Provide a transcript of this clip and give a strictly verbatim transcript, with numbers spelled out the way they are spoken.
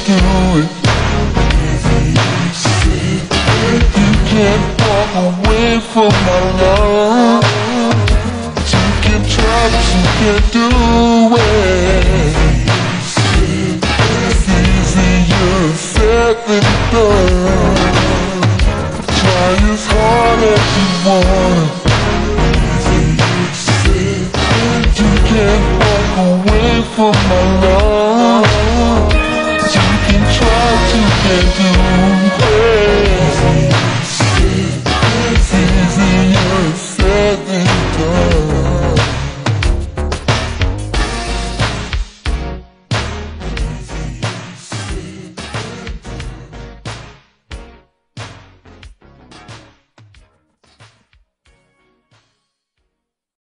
do it. You can't walk away from my love. You can try, but you can't do it. It's easier said than done. Try as hard as you wanna. You can't walk away from my love. You can try, but you can't do it.